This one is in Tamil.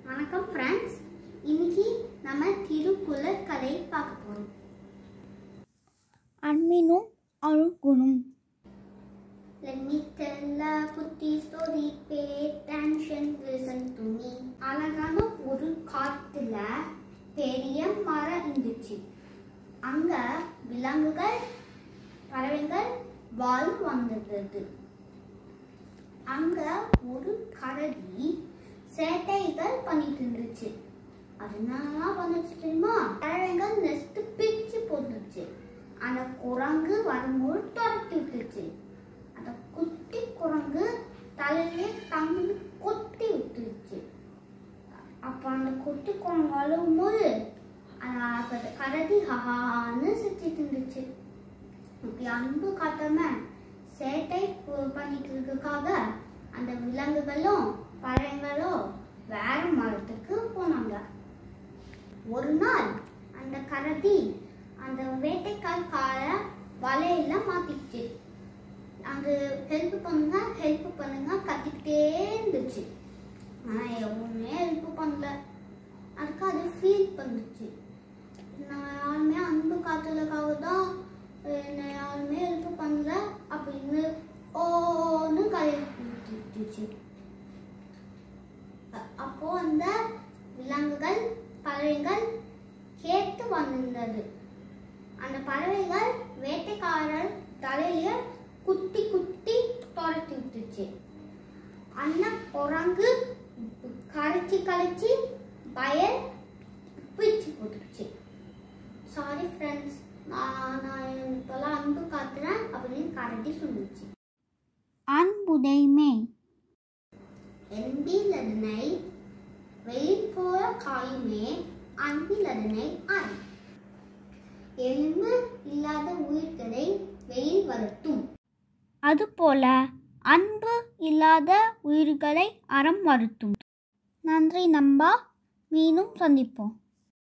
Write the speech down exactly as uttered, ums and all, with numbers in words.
வணக்கம் ஃப்ரெண்ட்ஸ், இன்னைக்கு நம்ம திருக்குறள் கதை பார்க்க போறோம். அன்பினும் அழுகுணும். Let me tell a குட்டி story, pay attention, listen to me. அழகான ஒரு காட்டுல பெரிய மரம் இருந்துச்சு. அங்க விலங்குகள், பறவைகள் வாழ்ந்து வந்தது. அங்க ஒரு கரடி சேட்டைகள் பண்ணிட்டு இருந்துச்சு. அதனால பண்ணுச்சு தெரியுமா? பறவைகள் நெஸ்ட் பிச்சு போட்டுச்சு. அந்த குரங்கு வரும்போது துரத்தி விட்டுச்சு. அந்த குட்டி குரங்கு தலையிலே தண்ணி கொட்டி விட்டுருச்சு. அப்ப அந்த குட்டி குரங்கு அழுவும் போது அந்த கரடி ஹஹான்னு சிரிச்சிட்டு இருந்துச்சு. இப்படி அன்பு காட்டாம சேட்டை பண்ணிட்டு இருக்கிறதுக்காக அந்த விலங்குகளும் பறவைங்களும் வேற மரத்துக்கு போனாங்க. ஒரு நாள் அந்த கரடி அந்த வேட்டைக்கால் கால வலையில மாத்திச்சு. அந்த ஹெல்ப் பண்ணுங்க ஹெல்ப் பண்ணுங்க கத்திக்கிட்டே இருந்துச்சு. ஆனா எவ்வளவுமே ஹெல்ப் பண்ணல. அதுக்கு அது ஃபீல் பண்ணுச்சு, நான் யாருமே அன்பு காட்டுறதுக்காக தான் என்னை யாருமே ஹெல்ப் பண்ணல அப்படின்னு ஓன்னு கழிச்சு. அப்போ அந்த விலங்குகள் பறவைகள் கேட்டு வந்திருந்தது. அந்த பறவைகள் வேட்டைக்காரர் தலையில குத்தி குத்தி துரத்தி விட்டுச்சு. அந்த குரங்கு கரைச்சி கரைச்சி பயல் பிச்சு போட்டுச்சு. சாரி ஃப்ரெண்ட்ஸ், நான் நான் இப்பெல்லாம் அன்பு காட்டுறேன் அப்படின்னு கரடி சொல்லிச்சு. அன்புடைமை. என்பிலதனை வெயில் போல காயுமே, அன்பிலதனை அறை. எலும்பு இல்லாத உயிர்களை வெயில் வருத்தும். அதுபோல அன்பு இல்லாத உயிர்களை அறம் வருத்தும். நன்றி நண்பா, மீண்டும் சந்திப்போம்.